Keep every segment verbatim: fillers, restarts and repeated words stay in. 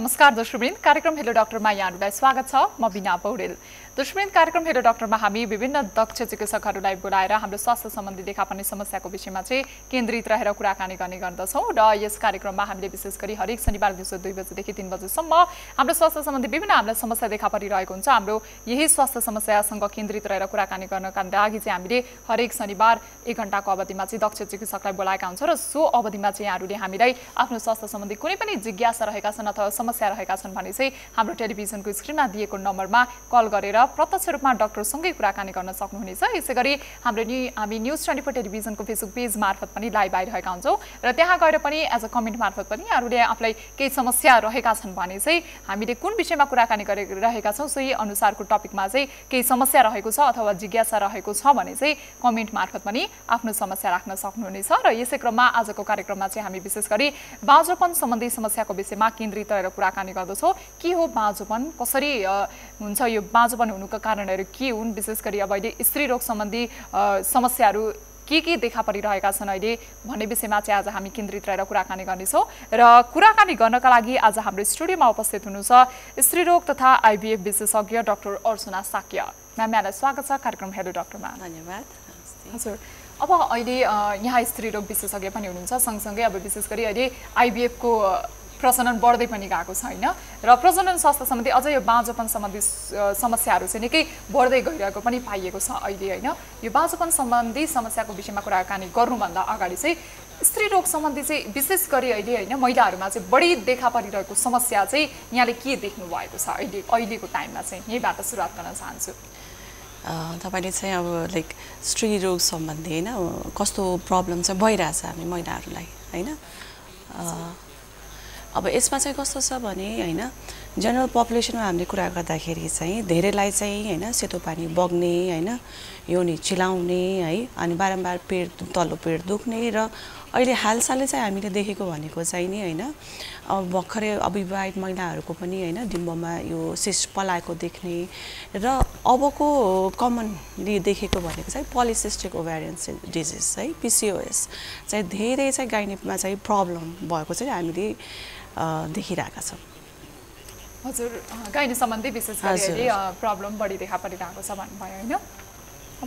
नमस्कार दर्शकवृन्द, कार्यक्रम हेलो डाक्टरमा यहाँहरूलाई स्वागत छ। म बिना पौडेल। दर्शकवृन्द, कार्यक्रम हेलो डाक्टरमा हामी विभिन्न दक्ष चिकित्सकहरूलाई बोलाएर हाम्रो स्वास्थ्य सम्बन्धी देखा पर्ने समस्याको विषयमा चाहिँ केन्द्रित रहेर कुराकानी गर्ने गर्दछौँ र यस कार्यक्रममा हामीले विशेष गरी हरेक शनिबार दिउँसो दुई बजेदेखि तीन बजेसम्म हाम्रो स्वास्थ्य सम्बन्धी विभिन्न हामीलाई समस्या देखा परिरहेको हुन्छ। हाम्रो यही स्वास्थ्य समस्यासँग केन्द्रित रहेर कुराकानी गर्नका लागि चाहिँ हामीले हरेक शनिबार एक घण्टाको अवधिमा चाहिँ दक्ष चिकित्सकलाई बोलाएका हुन्छौँ र सो अवधिमा चाहिँ यहाँहरूले हामीलाई आफ्नो स्वास्थ्य सम्बन्धी कुनै पनि जिज्ञासा रहेका छन् अथवा समस्या रहेका छन् भने चाहिँ हाम्रो टेलिभिजनको स्क्रिनमा दिएको नम्बरमा कल गरेर प्रत्यक्ष रूपमा डाक्टरसँगै कुराकानी गर्न सक्नुहुनेछ। यसै गरी हाम्रो नि हामी न्युज ट्वेन्टी फोर टेलिभिजनको फेसबुक पेज मार्फत पनि लाइभ आइरहेका हुन्छौँ र त्यहाँ गएर पनि एज अ कमेन्ट मार्फत पनि यहाँहरूले आफूलाई केही समस्या रहेका छन् भने चाहिँ हामीले कुन विषयमा कुराकानी गरिरहेका छौँ सोही अनुसारको टपिकमा चाहिँ केही समस्या रहेको छ अथवा जिज्ञासा रहेको छ भने चाहिँ कमेन्ट मार्फत पनि आफ्नो समस्या राख्न सक्नुहुनेछ। र यसै क्रममा आजको कार्यक्रममा चाहिँ हामी विशेष गरी बाँझोपन सम्बन्धी समस्याको विषयमा केन्द्रित रहेर कुराकानी गर्दछौँ। के हो बाँझोपन, कसरी हुन्छ, यो बाँझोपन हुनुको कारणहरू के हुन्, विशेष गरी अब अहिले स्त्री रोग सम्बन्धी समस्याहरू के के देखा परिरहेका छन् अहिले भन्ने विषयमा चाहिँ आज हामी केन्द्रित रहेर कुराकानी गर्नेछौँ। र कुराकानी गर्नका लागि आज हाम्रो स्टुडियोमा उपस्थित हुनु छ स्त्रीरोग तथा आइभीएफ विशेषज्ञ डाक्टर अर्चना साक्य। म्याम, यहाँलाई स्वागत छ कार्यक्रम हेलो डाक्टरमा। धन्यवाद। हजुर, अब अहिले यहाँ स्त्रीरोग विशेषज्ञ पनि हुनुहुन्छ, सँगसँगै अब विशेष गरी अहिले आइभीएफको प्रजनन बढ्दै पनि गएको छ होइन, र प्रजनन स्वास्थ्य सम्बन्धी अझ यो बाँझोपन सम्बन्धी समस्याहरू चाहिँ निकै बढ्दै गइरहेको पनि पाइएको छ अहिले होइन। यो बाँझोपन सम्बन्धी समस्याको विषयमा कुराकानी गर्नुभन्दा अगाडि चाहिँ स्त्रीरोग सम्बन्धी चाहिँ विशेष गरी अहिले होइन महिलाहरूमा चाहिँ बढी देखा परिरहेको समस्या चाहिँ यहाँले के देख्नु भएको छ अहिले अहिलेको टाइममा चाहिँ, यहीँबाट सुरुवात गर्न चाहन्छु। तपाईँले चाहिँ अब लाइक स्त्री रोग सम्बन्धी होइन कस्तो प्रब्लम चाहिँ भइरहेछ हामी महिलाहरूलाई होइन। अब यसमा चाहिँ कस्तो छ भने होइन जनरल पपुलेसनमा हामीले कुरा गर्दाखेरि चाहिँ धेरैलाई चाहिँ होइन सेतो पानी बग्ने होइन, योनी चिलाउने है, अनि बारम्बार पेट तल्लो पेट दुख्ने र अहिले हालसालै चाहिँ हामीले देखेको भनेको चाहिँ नि होइन अब भर्खरै अविवाहित महिलाहरूको पनि होइन डिम्बमा यो सिस्ट पलाएको देख्ने र अबको कमनली देखेको भनेको चाहिँ पोलिसिस्टिक ओभ्यारियन डिजिज है, पिसिओएस चाहिँ धेरै चाहिँ गाइनीमा चाहिँ प्रब्लम भएको चाहिँ हामीले देखिरहेका छौँ। हजुर, गाइनी सम्बन्धी विशेष गरी प्रब्लम बढी देखा परिरहेको छ भन्नुभयो होइन। अब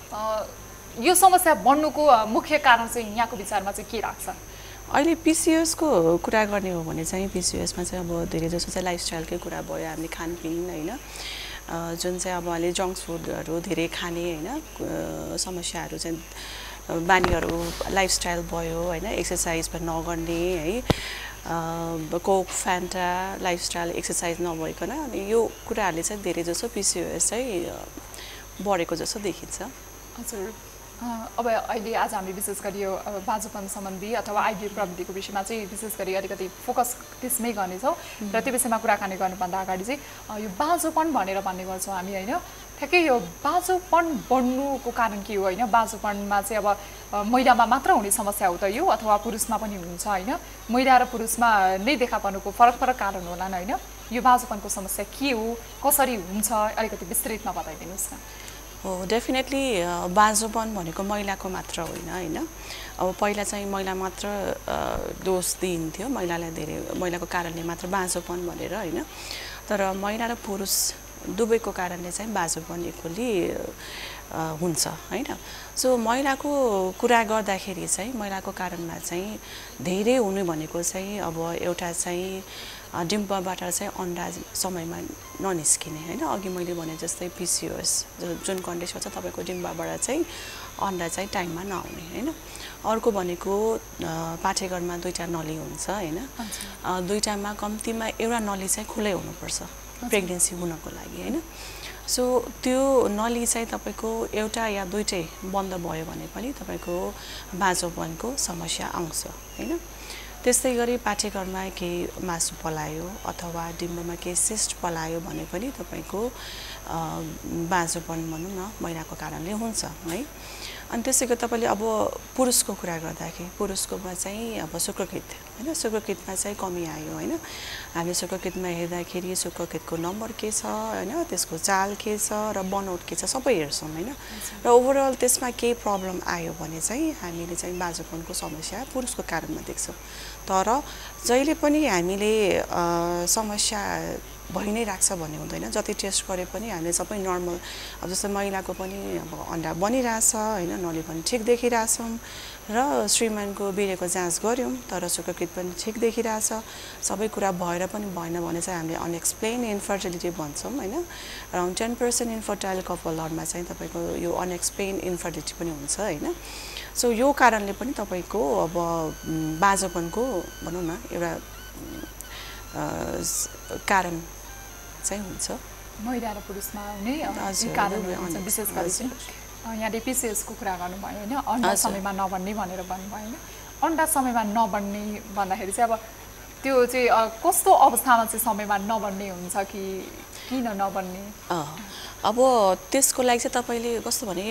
यो समस्या बढ्नुको मुख्य कारण चाहिँ यहाँको विचारमा चाहिँ के लाग्छ? अहिले पिसिओएसको कुरा गर्ने हो भने चाहिँ पिसिओएसमा चाहिँ अब धेरै जसो चाहिँ लाइफस्टाइलकै कुरा भयो, हामीले खानपिन होइन जुन चाहिँ अब अहिले जङ्क फुडहरू धेरै खाने होइन समस्याहरू चाहिँ बानीहरू लाइफस्टाइल भयो होइन, एक्सर्साइज पनि नगर्ने है, कोक फ्यान्टा लाइफस्टाइल एक्सर्साइज नभइकन अनि यो कुराहरूले चाहिँ धेरै जसो पिसिओएस चाहिँ बढेको जस्तो देखिन्छ। हजुर, अब अहिले आज हामी विशेष गरी यो बाँझोपन सम्बन्धी अथवा आइभीएफ प्रविधिको विषयमा चाहिँ विशेष गरी अलिकति फोकस त्यसमै गर्नेछौँ र त्यो विषयमा कुराकानी गर्नुभन्दा अगाडि चाहिँ यो बाँझोपन भनेर भन्ने गर्छौँ हामी होइन। ठ्याक्कै यो बाँझोपन बढ्नुको कारण के हो होइन? बाँझोपनमा चाहिँ अब महिलामा मात्र हुने समस्या हो त यो अथवा पुरुषमा पनि हुन्छ होइन? महिला र पुरुषमा नै देखा पर्नुको फरक फरक कारण होलान् होइन? यो बाँझोपनको समस्या के हो, कसरी हुन्छ, अलिकति विस्तृतमा बताइदिनुहोस् न। हो, डेफिनेटली बाँझोपन भनेको महिलाको मात्र होइन होइन। अब पहिला चाहिँ महिला मात्र दोष दिइन्थ्यो, महिलालाई धेरै महिलाको कारणले मात्र बाँझोपन भनेर होइन, तर महिला र पुरुष दुवैको कारणले चाहिँ बाँझोपन इक्वली हुन्छ होइन। सो महिलाको कुरा गर्दाखेरि चाहिँ महिलाको कारणमा चाहिँ धेरै हुने भनेको चाहिँ अब एउटा चाहिँ डिम्बबाट चाहिँ अन्डा समयमा ननिस्किने होइन, अघि मैले भने जस्तै पिसिओएस जुन कन्डिसन छ तपाईँको डिम्बाबाट चाहिँ अन्डा चाहिँ टाइममा नआउने होइन। अर्को भनेको पाठेघरमा दुईवटा नली हुन्छ होइन, दुईवटामा कम्तीमा एउटा नली चाहिँ खुलै हुनुपर्छ प्रेग्नेन्सी हुनको लागि होइन। सो त्यो नली चाहिँ तपाईँको एउटा या दुइटै बन्द भयो भने पनि तपाईँको बाँझोपनको समस्या आउँछ होइन। त्यस्तै गरी पाठेघरमा केही मासु पलायो अथवा डिम्बमा केही सिस्ट पलायो भने पनि तपाईँको बाँझोपन भनौँ न महिलाको कारणले हुन्छ है। अनि त्यसैको तपाईँले अब पुरुषको कुरा गर्दाखेरि पुरुषकोमा चाहिँ अब शुक्रकृत होइन शुक्रकृतमा चाहिँ कमी आयो होइन हामीले शुक्रकृतमा हेर्दाखेरि शुक्रकृतको नम्बर के छ होइन त्यसको चाल के छ र बनौट के छ सबै हेर्छौँ होइन र ओभरअल त्यसमा केही प्रब्लम आयो भने चाहिँ हामीले चाहिँ बाँझोपनको समस्या पुरुषको कारणमा देख्छौँ तर जहिले पनि हामीले समस्या भइ नै राख्छ भन्ने हुँदैन जति टेस्ट गरे पनि हामीले सबै नर्मल अब जस्तो महिलाको पनि अब अन्डा बनिरहेछ होइन नली पनि ठिक देखिरहेछौँ र श्रीमानको वीर्यको जाँच गऱ्यौँ तर शुक्रकृत पनि ठिक देखिरहेछ सबै कुरा भएर पनि भएन भने चाहिँ हामीले अनएक्सप्लेन इन्फर्टिलिटी भन्छौँ होइन अराउन्ड टेन पर्सेन्ट इन्फर्टाइल कपलहरूमा चाहिँ तपाईँको यो अनएक्सप्लेन इन्फर्टिलिटी पनि हुन्छ होइन सो यो कारणले पनि तपाईँको अब बाँझोपनको भनौँ न एउटा कारण चाहिँ हुन्छ महिला र पुरुषमा हुने कारणहरू हुन्छ विशेष गरी चाहिँ यहाँले पिसिएसको कुरा गर्नुभयो होइन अन्डा समयमा नबन्ने भनेर भन्नुभयो होइन अन्डा समयमा नबन्ने भन्दाखेरि चाहिँ अब त्यो चाहिँ कस्तो अवस्थामा चाहिँ समयमा नबन्ने हुन्छ कि किन नबन्ने अब त्यसको लागि चाहिँ तपाईँले कस्तो भने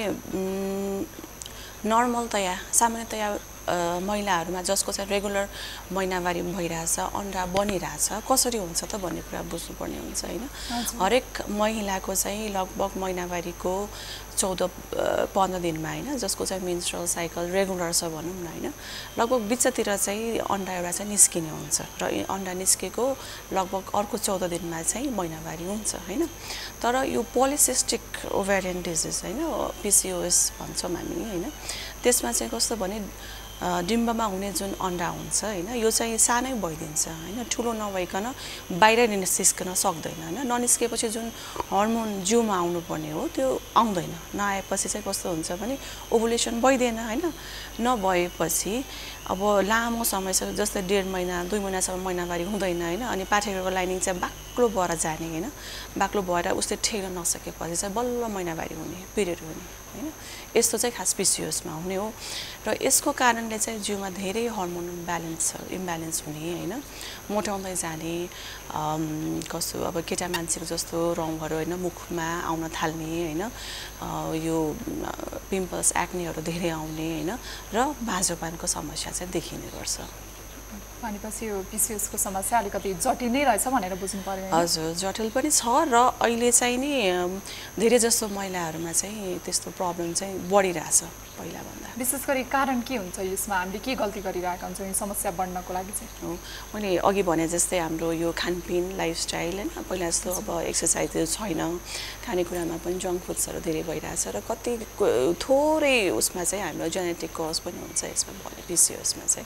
नर्मलतया सामान्यतया महिलाहरूमा जसको चाहिँ रेगुलर महिनावारी भइरहेछ अन्डा बनिरहेछ कसरी हुन्छ त भन्ने कुरा बुझ्नुपर्ने हुन्छ होइन हरेक महिलाको चाहिँ लगभग महिनावारीको चौध पन्ध्र दिनमा होइन जसको चाहिँ मेन्स्ट्रुअल साइकल रेगुलर छ भनौँ न होइन लगभग बिचतिर चाहिँ अन्डा एउटा चाहिँ निस्किने हुन्छ र अन्डा निस्केको लगभग अर्को चौध दिनमा चाहिँ महिनावारी हुन्छ होइन तर यो पोलिसिस्टिक ओभेरियन डिजिज होइन पिसिओएस भन्छौँ हामी होइन त्यसमा चाहिँ कस्तो भने डिम्बमा हुने जुन अन्डा हुन्छ होइन यो चाहिँ सानै भइदिन्छ होइन ठुलो नभइकन बाहिर निस्किन सक्दैन होइन ननिस्केपछि जुन हर्मोन जिउमा आउनुपर्ने हो त्यो आउँदैन नआएपछि चाहिँ कस्तो हुन्छ भने ओभुलेसन भइदिएन होइन नभएपछि अब लामो समयसम्म जस्तै डेढ महिना दुई महिनासम्म महिनावारी हुँदैन होइन अनि पाठेघरको लाइनिङ चाहिँ बाक्लो भएर जाने होइन बाक्लो भएर उसले ठेक्न नसकेपछि चाहिँ बल्ल महिनावारी हुने पिरियड हुने होइन यस्तो चाहिँ खास पिसिओएसमा हुने हो र यसको कारणले चाहिँ जिउमा धेरै हर्मोन ब्यालेन्स इम्ब्यालेन्स हुने होइन मोटाउँदै जाने कस्तो अब केटा मान्छेको जस्तो रौँहरू होइन मुखमा आउन थाल्ने होइन यो पिम्पल्स एक्नेहरू धेरै आउने होइन र बाँझोपनको समस्या चाहिँ देखिने गर्छ भनेपछि यो पिसिओएसको समस्या अलिकति जटिल नै रहेछ भनेर बुझ्नु पर्यो हजुर जटिल पनि छ र अहिले चाहिँ नि धेरै जस्तो महिलाहरूमा चाहिँ त्यस्तो प्रब्लम चाहिँ बढिरहेछ पहिलाभन्दा विशेष गरी कारण के हुन्छ यसमा हामीले के गल्ती गरिरहेका हुन्छौँ यो समस्या बढ्नको लागि चाहिँ हो मैले अघि भने जस्तै हाम्रो यो खानपिन लाइफस्टाइल होइन पहिला जस्तो अब एक्सर्साइजहरू छैन खानेकुरामा पनि जङ्क फुड्सहरू धेरै भइरहेछ र कति थोरै उसमा चाहिँ हाम्रो जेनेटिक कज पनि हुन्छ यसमा भने पिसिओएसमा चाहिँ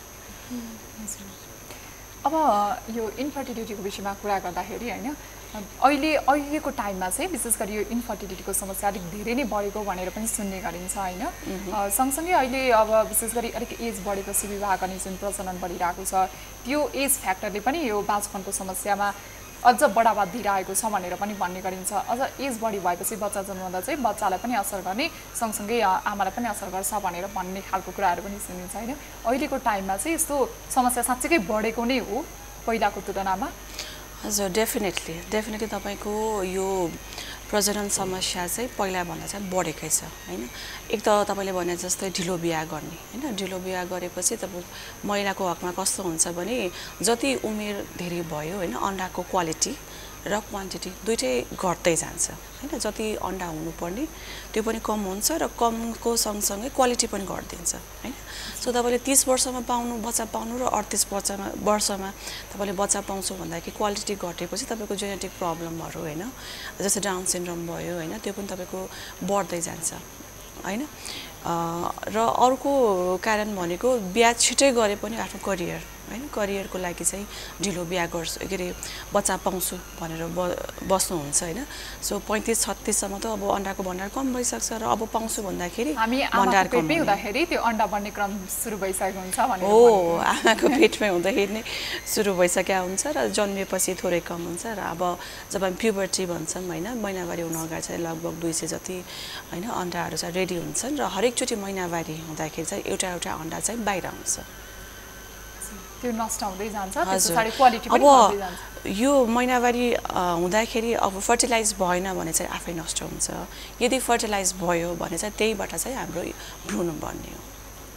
अब यो इन्फर्टिलिटीको विषयमा कुरा गर्दाखेरि होइन अहिले अहिलेको टाइममा चाहिँ विशेष गरी यो इन्फर्टिलिटीको समस्या अलिक धेरै नै बढेको भनेर पनि सुन्ने गरिन्छ होइन सँगसँगै अहिले अब विशेष गरी अलिक एज बढेपछि विवाह गर्ने जुन प्रचलन बढिरहेको छ त्यो एज फ्याक्टरले पनि यो बाँझोपनको समस्यामा अझ बढावा दिइरहेको छ भनेर पनि भन्ने गरिन्छ अझ एज बढी भएपछि बच्चा जन्माउँदा चाहिँ बच्चालाई पनि असर गर्ने सँगसँगै आमालाई पनि असर गर्छ भनेर भन्ने खालको कुराहरू पनि सुनिन्छ होइन अहिलेको टाइममा चाहिँ यस्तो समस्या साँच्चीकै बढेको नै हो पहिलाको तुलनामा हजुर डेफिनेटली डेफिनेटली तपाईँको यो प्रजनन समस्या चाहिँ पहिलाभन्दा चाहिँ बढेकै छ होइन एक त तपाईँले भने जस्तै ढिलो बिहा गर्ने होइन ढिलो बिहा गरेपछि तपाईँ महिलाको हकमा कस्तो हुन्छ भने जति उमेर धेरै भयो होइन अन्डाको क्वालिटी र क्वान्टिटी दुइटै घट्दै जान्छ होइन जति अन्डा हुनुपर्ने त्यो पनि कम हुन्छ र कमको सँगसँगै क्वालिटी पनि घट्दिन्छ होइन सो तपाईँले तीस वर्षमा पाउनु बच्चा पाउनु र अडतिस वर्षमा वर्षमा तपाईँले बच्चा पाउँछु भन्दाखेरि क्वालिटी घटेपछि तपाईँको जेनेटिक प्रब्लमहरू होइन जस्तै डाउन सिन्ड्रोम भयो होइन त्यो पनि तपाईँको बढ्दै जान्छ होइन र अर्को कारण भनेको बिहा छिटै गरे पनि आफ्नो करियर होइन करियरको लागि चाहिँ ढिलो बिहा गर्छु के अरे बच्चा पाउँछु भनेर ब बस्नुहुन्छ होइन सो पैँतिस छत्तिससम्म त अब अन्डाको भण्डार कम भइसक्छ र अब पाउँछु भन्दाखेरि भण्डार कम हुँदाखेरि त्यो अन्डा बन्ने क्रम सुरु भइसकेको हुन्छ भनेर हो आमाको पेटमै हुँदाखेरि नै सुरु भइसकेको हुन्छ र जन्मिएपछि थोरै कम हुन्छ र अब जब हामी प्युबर्टी भन्छौँ होइन महिनावारी हुन अगाडि चाहिँ लगभग दुई सय जति होइन अन्डाहरू चाहिँ रेडी हुन्छन् र हरेकचोटि महिनावारी हुँदाखेरि चाहिँ एउटा एउटा अन्डा चाहिँ बाहिर आउँछ त्यो नष्ट हुँदै जान्छ त्यसपछि क्वालिटी पनि बढ्दै जान्छ यो महिनावारी हुँदाखेरि अब फर्टिलाइज भएन भने चाहिँ आफै नष्ट हुन्छ यदि फर्टिलाइज भयो भने चाहिँ त्यहीबाट चाहिँ हाम्रो भ्रूण बढ्ने हो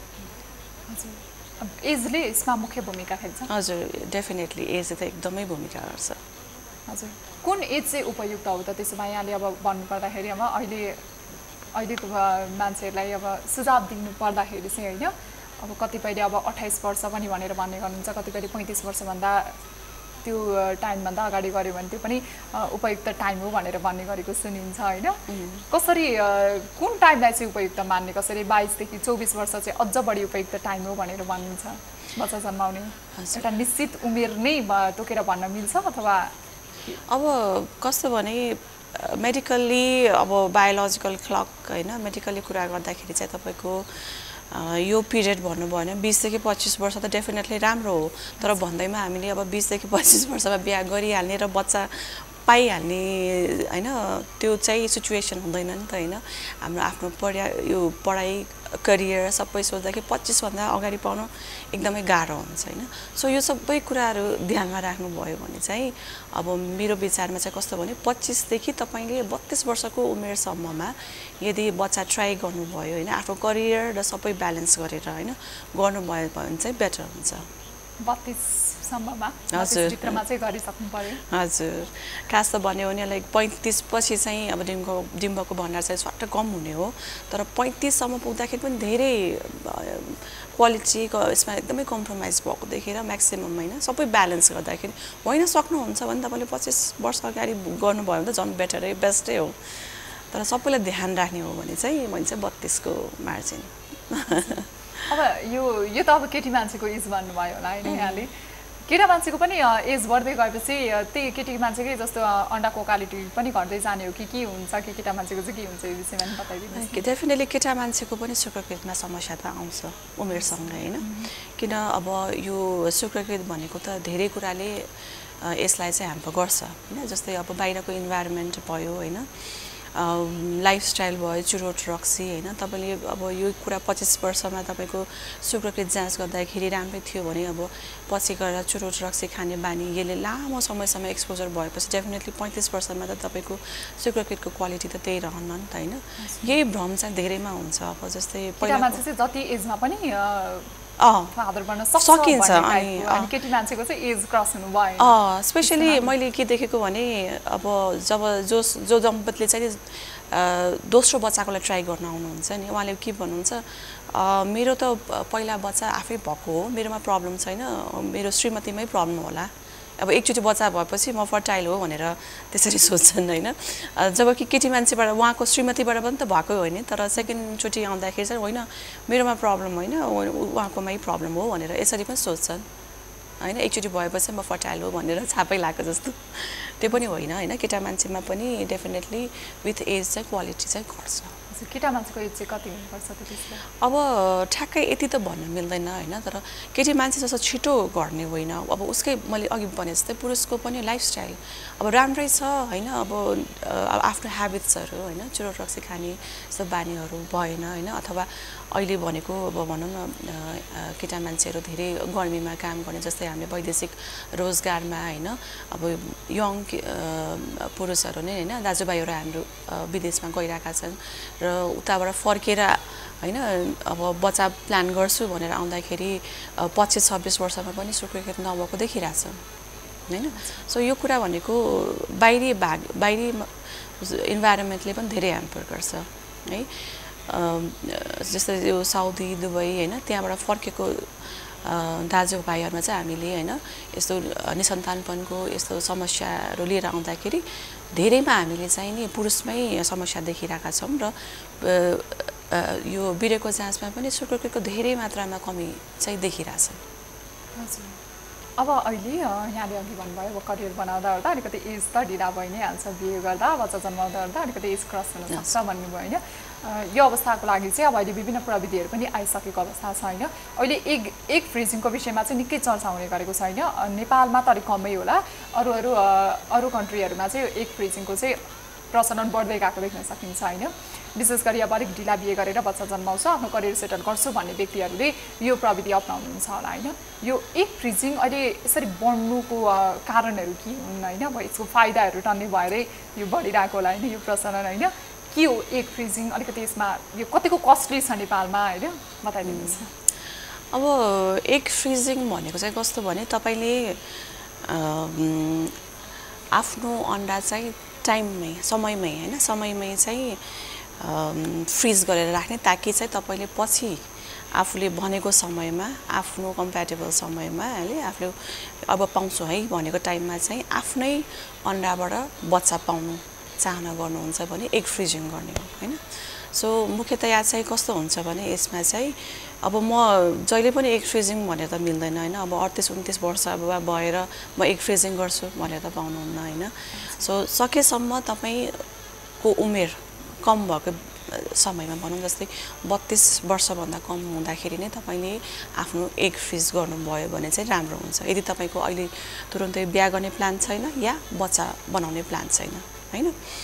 हजुर एजले यसमा मुख्य भूमिका खेल्छ हजुर डेफिनेटली एजले त एकदमै भूमिका गर्छ हजुर कुन एज चाहिँ उपयुक्त हो त त्यसो भए यहाँले अब भन्नुपर्दाखेरि अब अहिले अहिलेको मान्छेहरूलाई अब सुझाव दिनु पर्दाखेरि चाहिँ होइन अब कतिपयले अब अट्ठाइस वर्ष पनि भनेर भन्ने गर्नुहुन्छ कतिपयले पैँतिस वर्षभन्दा त्यो टाइमभन्दा अगाडि गऱ्यो भने त्यो पनि उपयुक्त टाइम हो भनेर भन्ने गरेको सुनिन्छ होइन कसरी कुन टाइमलाई चाहिँ उपयुक्त मान्ने कसरी बाइसदेखि चौबिस वर्ष चाहिँ अझ बढी उपयुक्त टाइम हो भनेर भन्नुहुन्छ बच्चा जन्माउने एउटा निश्चित उमेर नै तोकेर भन्न मिल्छ अथवा अब कस्तो भने मेडिकल्ली अब बायोलोजिकल क्लक होइन मेडिकल्ली कुरा गर्दाखेरि चाहिँ तपाईँको यो पिरियड भन्नुभयो भने बिसदेखि पच्चिस वर्ष त डेफिनेटली राम्रो हो तर भन्दैमा हामीले अब बिसदेखि पच्चिस वर्षमा बिहा गरिहाल्ने र बच्चा पाइहाल्ने होइन त्यो चाहिँ सिचुएसन हुँदैन नि त होइन हाम्रो आफ्नो पढा यो पढाइ करियर सबै सोच्दाखेरि पच्चिसभन्दा अगाडि पाउनु एकदमै गाह्रो हुन्छ होइन सो यो सबै कुराहरू ध्यानमा राख्नुभयो भने चाहिँ अब मेरो विचारमा चाहिँ कस्तो भने पच्चिसदेखि तपाईँले बत्तिस वर्षको उमेरसम्ममा यदि बच्चा ट्राई गर्नुभयो होइन आफ्नो करियर र सबै ब्यालेन्स गरेर होइन गर्नुभयो भने चाहिँ बेटर हुन्छ बत्तिससम्ममा भित्रमा चाहिँ गरिसक्नु पर्यो हजुर खास त भन्यो भने लाइक पैँतिस पछि चाहिँ अब डिम्बको डिम्बको भण्डार चाहिँ स्वाट कम हुने हो तर पैँतिससम्म पुग्दाखेरि पनि धेरै क्वालिटीको यसमा एकदमै कम्प्रोमाइज भएको देखेर म्याक्सिमम होइन सबै ब्यालेन्स गर्दाखेरि होइन सक्नुहुन्छ भने तपाईँले पच्चिस वर्ष अगाडि गर्नुभयो भने त झन् बेटरै बेस्टै हो तर सबैलाई ध्यान राख्ने हो भने चाहिँ मैले चाहिँ बत्तिसको मार्जिन अब यो यो त अब केटी मान्छेको एज भन्नुभयो होला होइन यहाँले केटा मान्छेको पनि एज बढ्दै गएपछि त्यही केटी मान्छेकै जस्तो अन्डाको क्वालिटी पनि घट्दै जाने हो कि के हुन्छ कि केटा मान्छेको चाहिँ के हुन्छ यो विषयमा पनि बताइदिनुहोस् कि डेफिनेटली केटा मान्छेको पनि शुक्रकृतमा समस्या त आउँछ उमेरसँगै होइन किन अब यो शुक्रकृत भनेको त धेरै कुराले यसलाई चाहिँ हाम्रो गर्छ होइन जस्तै अब बाहिरको इन्भाइरोमेन्ट भयो होइन लाइफस्टाइल भयो चुरोट रक्सी होइन तपाईँले अब यो कुरा पच्चिस वर्षमा तपाईँको शुक्रकृत जाँच गर्दाखेरि राम्रै थियो भने अब पछि गएर चुरोट रक्सी खाने बानी यसले लामो समयसम्म एक्सपोजर भएपछि डेफिनेटली पैँतिस वर्षमा त तपाईँको शुक्रकृतको क्वालिटी त त्यही रहन्न नि त होइन यही भ्रम चाहिँ धेरैमा हुन्छ अब जस्तै पहिला मान्छे चाहिँ जति एजमा पनि फादर बन्न सकिन्छ अनि केटी मान्छेको चाहिँ एज क्रस हुनु भयो स्पेसली मैले के देखेको भने अब जब जो जो दम्पतिले चाहिँ दोस्रो बच्चाको लागि ट्राई गर्न आउनुहुन्छ नि उहाँले के भन्नुहुन्छ मेरो त पहिला बच्चा आफै भएको हो मेरोमा प्रब्लम छैन मेरो श्रीमतीमै प्रब्लम होला अब एकचोटि बच्चा भएपछि म फर्टाइल हो भनेर त्यसरी सोच्छन् होइन जबकि केटी मान्छेबाट उहाँको श्रीमतीबाट पनि त भएको हो नि तर सेकेन्डचोटि आउँदाखेरि चाहिँ होइन मेरोमा प्रब्लम होइन उहाँकोमै प्रब्लम हो भनेर यसरी पनि सोच्छन् होइन एकचोटि भएपछि म फर्टाइल हो भनेर छापै लागेको जस्तो त्यो पनि होइन होइन केटा मान्छेमा पनि डेफिनेटली विथ एज चाहिँ क्वालिटी चाहिँ घट्छ केटा मान्छेको एज चाहिँ कति हुनुपर्छ त्यसमा अब ठ्याक्कै यति त भन्न मिल्दैन होइन तर केटी मान्छे जस्तो छिटो घट्ने होइन अब उसकै मैले अघि भने जस्तै पुरुषको पनि लाइफस्टाइल अब राम्रै छ होइन अब आफ्नो ह्याबिट्सहरू होइन चुरोट रक्सी खाने यस्तो बानीहरू भएन होइन अथवा अहिले भनेको अब भनौँ न केटा मान्छेहरू धेरै गर्मीमा काम गर्ने जस्तै हामीले वैदेशिक रोजगारमा होइन अब यङ पुरुषहरू नै होइन दाजुभाइहरू हाम्रो विदेशमा गइरहेका छन् र उताबाट फर्केर होइन अब बच्चा प्लान गर्छु भनेर आउँदाखेरि पच्चिस छब्बिस वर्षमा पनि शुक्रकृत नभएको देखिरहेछ होइन सो यो कुरा भनेको बाहिरी भाग बाहिरी इन्भाइरोमेन्टले पनि धेरै ह्याम्पर गर्छ है जस्तै यो साउदी दुबई होइन त्यहाँबाट फर्केको दाजुभाइहरूमा चाहिँ हामीले होइन यस्तो निसन्तानपनको यस्तो समस्याहरू लिएर आउँदाखेरि धेरैमा हामीले चाहिँ नि पुरुषमै समस्या देखिरहेका छौँ र यो वीर्यको जाँचमा पनि शुक्रकृतको धेरै मात्रामा कमी चाहिँ देखिरहेछ अब अहिले यहाँले अघि भन्नुभयो अब करियर बनाउँदा ओर्दा अलिकति एज त ढिला भइ नै हाल्छ बिहे गर्दा बच्चा जन्माउँदा ओर्दा अलिकति एज क्रस हुन सक्छ भन्नुभयो होइन यो अवस्थाको लागि चाहिँ अब अहिले विभिन्न प्रविधिहरू पनि आइसकेको अवस्था छ होइन अहिले एग एग फ्रिजिङको विषयमा चाहिँ निकै चर्चा हुने गरेको छ होइन नेपालमा त अलिक कमै होला अरू अरू अरू कन्ट्रीहरूमा चाहिँ एग फ्रिजिङको चाहिँ प्रचलन बढ्दै गएको देख्न सकिन्छ होइन विशेष गरी अब अलिक ढिला बिहे गरेर बच्चा जन्माउँछ आफ्नो करियर सेटल गर्छु भन्ने व्यक्तिहरूले यो प्रविधि अपनाउनुहुन्छ होला होइन यो एग फ्रिजिङ अहिले यसरी बढ्नुको कारणहरू के हुन् होइन अब यसको फाइदाहरू टन्ने भएरै यो बढिरहेको होला होइन यो प्रचलन होइन के हो एग फ्रिजिङ अलिकति यसमा यो कतिको कस्टली छ नेपालमा होइन बताइदिनुहोस् न अब एग फ्रिजिङ भनेको चाहिँ कस्तो भने तपाईँले आफ्नो अन्डा चाहिँ टाइममै समयमै होइन समयमै चाहिँ फ्रिज गरेर राख्ने ताकि चाहिँ तपाईँले पछि आफूले भनेको समयमा आफ्नो कम्प्याटेबल समयमा है आफूले अब पाउँछु है भनेको टाइममा चाहिँ आफ्नै अन्डाबाट बच्चा पाउनु चाहना गर्नुहुन्छ भने एग फ्रिजिङ गर्ने हो होइन सो मुख्यतया चाहिँ कस्तो हुन्छ भने यसमा चाहिँ अब म जहिले पनि एग फ्रिजिङ भनेर त मिल्दैन होइन अब अडतिस उन्तिस वर्ष अब भएर म एग फ्रिजिङ गर्छु भनेर त पाउनुहुन्न होइन सो सकेसम्म तपाईँको उमेर कम भएको समयमा भनौँ जस्तै बत्तिस वर्षभन्दा कम हुँदाखेरि नै तपाईँले आफ्नो एग फ्रिज गर्नुभयो भने चाहिँ राम्रो हुन्छ यदि तपाईँको अहिले तुरुन्तै बिहा गर्ने प्लान छैन या बच्चा बनाउने प्लान छैन होइन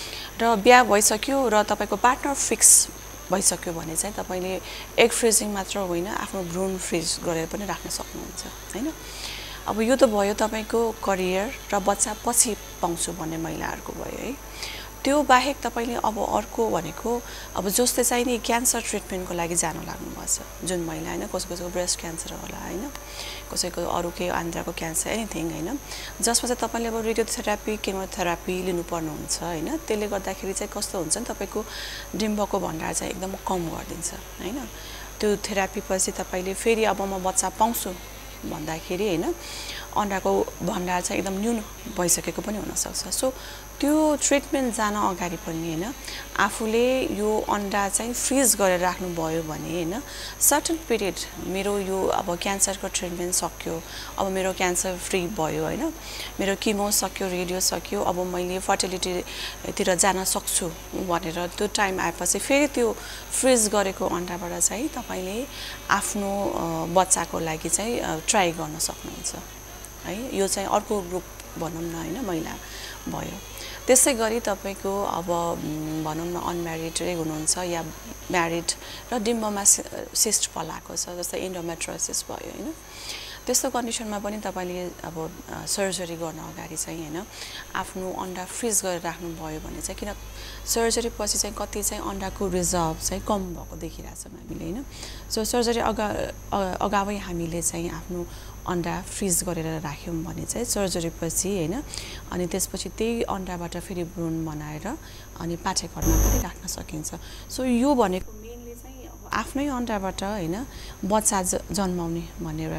र बिहा भइसक्यो र तपाईँको पार्टनर फिक्स भइसक्यो भने चाहिँ तपाईँले एग फ्रिजिङ मात्र होइन आफ्नो भ्रूण फ्रिज गरेर पनि राख्न सक्नुहुन्छ होइन अब यो त भयो तपाईँको करियर र बच्चा पछि पाउँछु भन्ने महिलाहरूको भयो है त्यो बाहेक तपाईँले अब अर्को भनेको अब जसले चाहिँ नि क्यान्सर ट्रिटमेन्टको लागि जान लाग्नुभएको छ जुन महिला होइन कसै कसैको ब्रेस्ट क्यान्सर होला होइन कसैको अरू केही आन्द्राको क्यान्सर एनिथिङ होइन जसमा चाहिँ तपाईँले अब रेडियोथेरापी केमोथेरापी लिनुपर्ने हुन्छ होइन त्यसले गर्दाखेरि चाहिँ कस्तो हुन्छ नि तपाईँको डिम्बको भण्डार चाहिँ एकदम कम गरिदिन्छ होइन त्यो थेरापी पछि तपाईँले फेरि अब म बच्चा पाउँछु भन्दाखेरि होइन अन्डाको भण्डार चाहिँ एकदम न्यून भइसकेको पनि हुनसक्छ सो त्यो ट्रिटमेन्ट जान अगाडि पनि होइन आफूले यो अन्डा चाहिँ फ्रिज गरेर राख्नुभयो भने होइन सर्टन पिरियड मेरो यो अब क्यान्सरको ट्रिटमेन्ट सक्यो अब मेरो क्यान्सर फ्री भयो होइन मेरो किमो सक्यो रेडियो सक्यो अब मैले फर्टिलिटीतिर जान सक्छु भनेर त्यो टाइम आएपछि फेरि त्यो फ्रिज गरेको अन्डाबाट चाहिँ तपाईँले आफ्नो बच्चाको लागि चाहिँ ट्राई गर्न सक्नुहुन्छ है यो चाहिँ अर्को ग्रुप भनौँ न होइन महिला भयो त्यसै गरी तपाईँको अब भनौँ न अनम्यारिड हुनुहुन्छ या म्यारिड र डिम्बमा सिस्ट फलाएको छ जस्तै इन्डोमेट्रोसिस भयो होइन त्यस्तो कन्डिसनमा पनि तपाईँले अब सर्जरी गर्न अगाडि चाहिँ होइन आफ्नो अन्डा फ्रिज गरेर राख्नुभयो भने चाहिँ किन सर्जरी पछि चाहिँ कति चाहिँ अन्डाको रिजर्भ चाहिँ कम भएको देखिरहेछौँ हामीले होइन सो सर्जरी अगा अगावै हामीले चाहिँ आफ्नो अन्डा फ्रिज गरेर राख्यौँ भने चाहिँ सर्जरी पछि होइन अनि त्यसपछि त्यही अन्डाबाट फेरि भ्रूण बनाएर अनि पाठेघरमा पनि राख्न सकिन्छ सो यो भनेको मेनली चाहिँ आफ्नै अन्डाबाट होइन बच्चा जन्माउने भनेर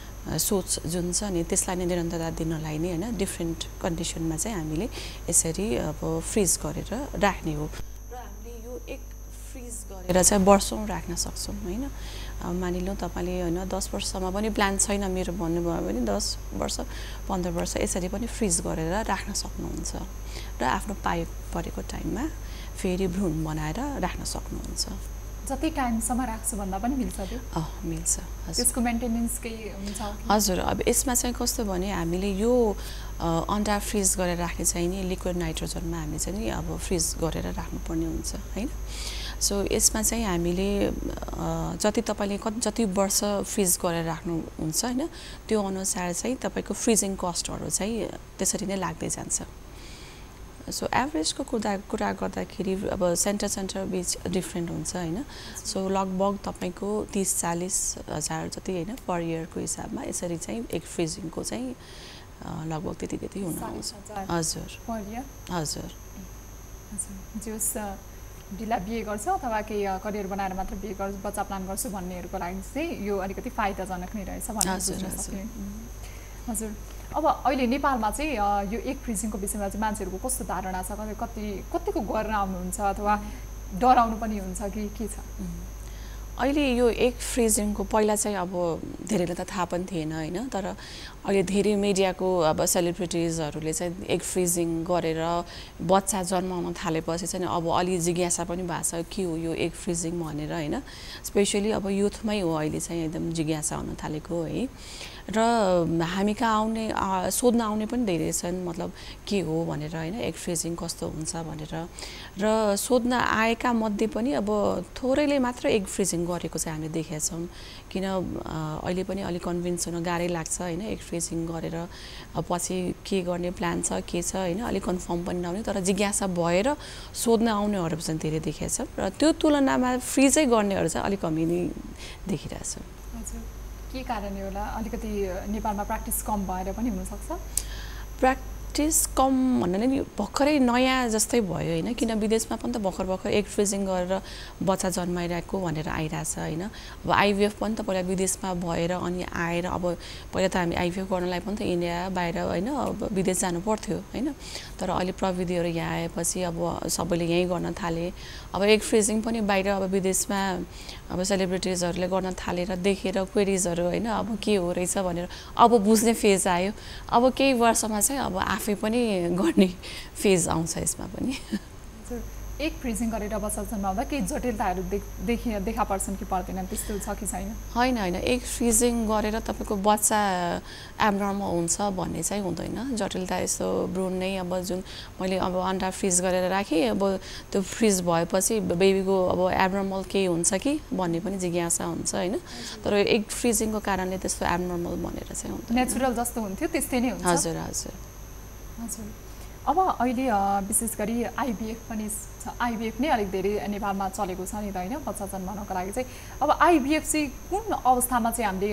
सोच जुन छ नि त्यसलाई नै निरन्तरता दिनलाई नै होइन डिफ्रेन्ट कन्डिसनमा चाहिँ हामीले यसरी अब फ्रिज गरेर राख्ने हो र हामीले यो एक फ्रिज गरेर चाहिँ वर्षौँ राख्न सक्छौँ होइन मानिलिउँ तपाईँले होइन दस वर्षसम्म पनि प्लान छैन मेरो भन्नुभयो भने दस वर्ष पन्ध्र वर्ष यसरी पनि फ्रिज गरेर राख्न सक्नुहुन्छ र आफ्नो पाइ परेको टाइममा फेरि भ्रूण बनाएर राख्न सक्नुहुन्छ जति टाइमसम्म राख्छु भन्दा पनि मिल्छ त्यो अँ मिल्छ त्यसको मेन्टेनेन्स केही हुन्छ हजुर अब यसमा चाहिँ कस्तो भने हामीले यो अन्डा फ्रिज गरेर राख्ने चाहिँ नि लिक्विड नाइट्रोजनमा हामी चाहिँ नि अब फ्रिज गरेर राख्नुपर्ने हुन्छ होइन सो यसमा चाहिँ हामीले जति तपाईँले कति जति वर्ष फ्रिज गरेर राख्नुहुन्छ होइन त्यो अनुसार चाहिँ तपाईँको फ्रिजिङ कस्टहरू चाहिँ त्यसरी नै लाग्दै जान्छ सो एभरेजको कुरा कुरा गर्दाखेरि अब सेन्टर सेन्टर बिच डिफ्रेन्ट हुन्छ होइन सो लगभग तपाईँको तिस चालिस हजार जति होइन पर इयरको हिसाबमा यसरी चाहिँ एक फ्रिजिङको चाहिँ लगभग त्यति त्यति हुनुहुन्छ हजुर हजुर जस ढिला बिहे गर्छ अथवा केही करियर बनाएर मात्र बिहे गर्छु बच्चा प्लान गर्छु भन्नेहरूको लागि चाहिँ यो अलिकति फाइदाजनक नै रहेछ भनेर बुझ्न सक्ने हजुर अब अहिले नेपालमा चाहिँ यो एग फ्रिजिङको विषयमा चाहिँ मान्छेहरूको कस्तो धारणा छ कति कतिको गर्न आउनुहुन्छ अथवा डराउनु पनि हुन्छ कि के छ अहिले यो एग फ्रिजिङको पहिला चाहिँ अब धेरैलाई त थाहा पनि थिएन होइन तर अहिले धेरै मिडियाको अब सेलिब्रिटिजहरूले चाहिँ एग फ्रिजिङ गरेर बच्चा जन्माउन थालेपछि चाहिँ अब अलि जिज्ञासा पनि भएको छ के हो यो एग फ्रिजिङ भनेर होइन स्पेसली अब युथमै हो अहिले चाहिँ एकदम जिज्ञासा हुन थालेको है र हामी कहाँ आउने सोध्न आउने पनि धेरै छन् मतलब के हो भनेर होइन एग फ्रिजिङ कस्तो हुन्छ भनेर र सोध्न आएका मध्ये पनि अब थोरैले मात्र एग फ्रिजिङ गरेको चाहिँ हामीले देखेका छौँ किन अहिले पनि अलिक कन्भिन्स हुन गाह्रै लाग्छ होइन एग फ्रिजिङ गरेर पछि के गर्ने प्लान छ के छ होइन अलिक कन्फर्म पनि नहुने तर जिज्ञासा भएर सोध्न आउनेहरू चाहिँ धेरै देखेका छौँ र त्यो तुलनामा फ्रिजै गर्नेहरू चाहिँ अलिक कमी नै देखिरहेछ। हजुर के कारणले होला अलिकति नेपालमा प्र्याक्टिस कम भएर पनि हुनसक्छ? प्र्याक्टिस कम भन्नाले नि भर्खरै नयाँ जस्तै भयो होइन किन विदेशमा पनि त भर्खर भर्खर एग फ्रिजिङ गरेर बच्चा जन्माइरहेको भनेर आइरहेछ होइन अब आइभीएफ पनि त पहिला विदेशमा भएर अनि आएर अब पहिला त हामी आइभीएफ गर्नलाई पनि त इन्डिया बाहिर होइन अब विदेश जानु पर्थ्यो होइन तर अहिले प्रविधिहरू यहाँ आएपछि अब सबैले यहीँ गर्न थाले अब एग फ्रिजिङ पनि बाहिर अब विदेशमा अब सेलिब्रिटिजहरूले गर्न थालेर देखेर क्वेरिजहरू होइन अब के हो रहेछ भनेर अब बुझ्ने फेज आयो अब केही वर्षमा चाहिँ अब आफै पनि गर्ने फेज आउँछ यसमा पनि। एग फ्रिजिङ गरेर बच्चा जन्माउँदा केही जटिलताहरू देखि देखा पर्छन् कि पर्दैनन् त्यस्तो छ कि छैन? होइन होइन एग फ्रिजिङ गरेर तपाईँको बच्चा एब्नर्मल हुन्छ भन्ने चाहिँ हुँदैन जटिलता यस्तो भ्रूण नै अब जुन मैले अब अन्डा फ्रिज गरेर राखेँ अब त्यो फ्रिज भएपछि बेबीको अब एब्नर्मल केही हुन्छ कि भन्ने पनि जिज्ञासा हुन्छ होइन तर एग फ्रिजिङको कारणले त्यस्तो एब्नर्मल भनेर चाहिँ हुँदैन नेचुरल जस्तो हुन्थ्यो त्यस्तै नै हुन्छ। हजुर हजुर हजुर अब अहिले विशेष गरी आइभीएफ पनि छ आइभीएफ नै अलिक धेरै नेपालमा चलेको छ नि त होइन बच्चा जन्माउनको लागि चाहिँ अब आइभीएफ चाहिँ कुन अवस्थामा चाहिँ हामीले